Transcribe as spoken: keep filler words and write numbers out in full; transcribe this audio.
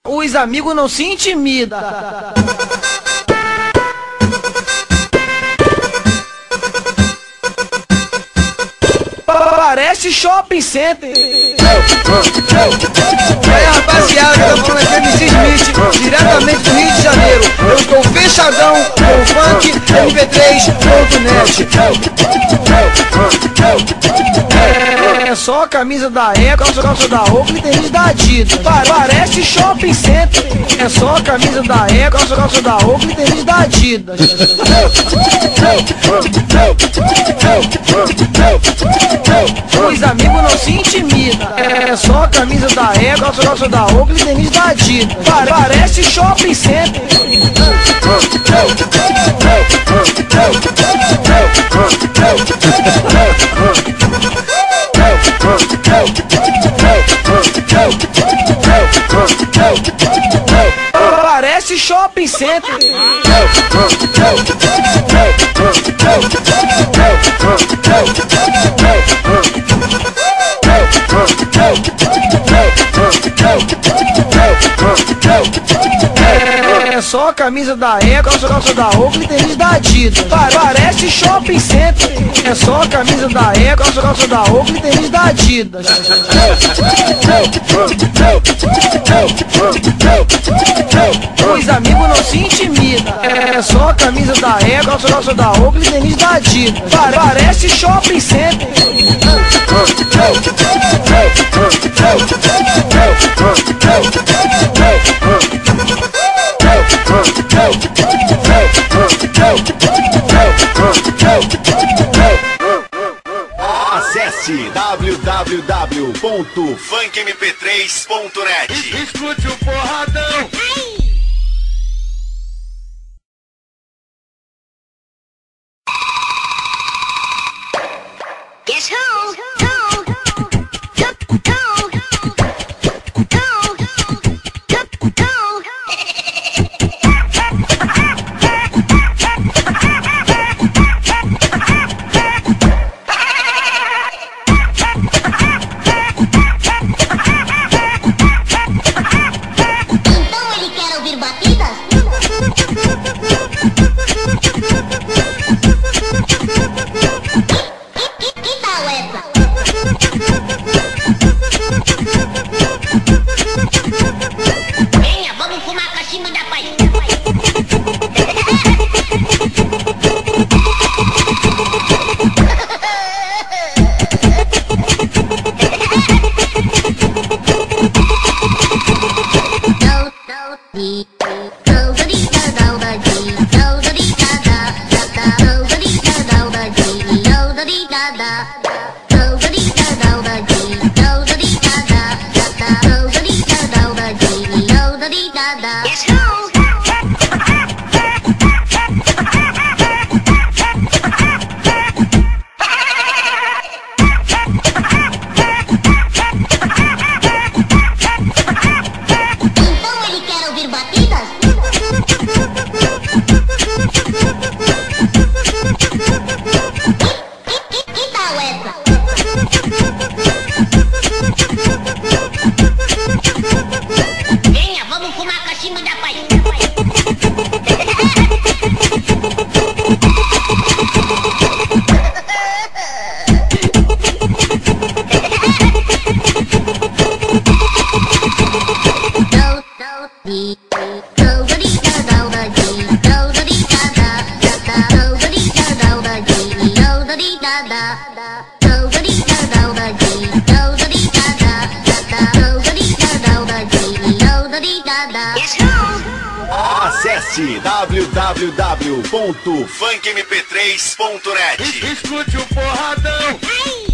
Os amigos não se intimidam. Parece shopping center. E aí, rapaziada, eu tô falando aqui é M C Smith, diretamente do Rio de Janeiro. Eu estou fechadão com o funk M P três ponto net. É só a camisa da Eco, calça, calça da Oakley, tênis da Adidas. Parece shopping center. É só a camisa da Eco, calça, calça da Oakley, tênis da Adidas. Os amigos não se intimidam. É só a camisa da Eco, calça, calça da Oakley, tênis da Adidas. Parece shopping center. Parece shopping center. É só a camisa da Eco, calça, calça da Oakley, tênis da Adidas. Parece shopping center. É só a camisa da Eco, calça, calça da Oakley, tênis da Adidas. Os amigos não se intimidam. É só a camisa da Eco, calça, calça da Oakley, tênis da Adidas. Parece shopping center. Acesse w w w ponto funk m p três ponto net. Escute o porradão. Guess who? Acesse w w w ponto funk m p três ponto net. Escute o porradão.